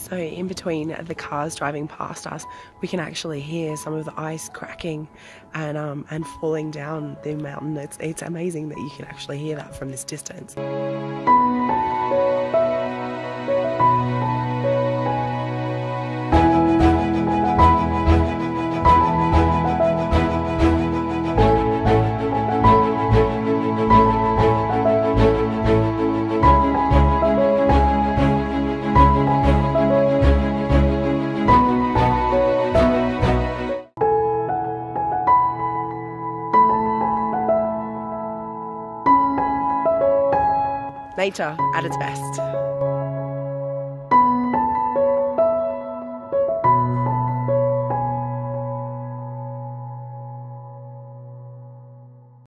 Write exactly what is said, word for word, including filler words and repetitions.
So in between the cars driving past us, we can actually hear some of the ice cracking and um, and falling down the mountain. It's, it's amazing that you can actually hear that from this distance. Nature at its best.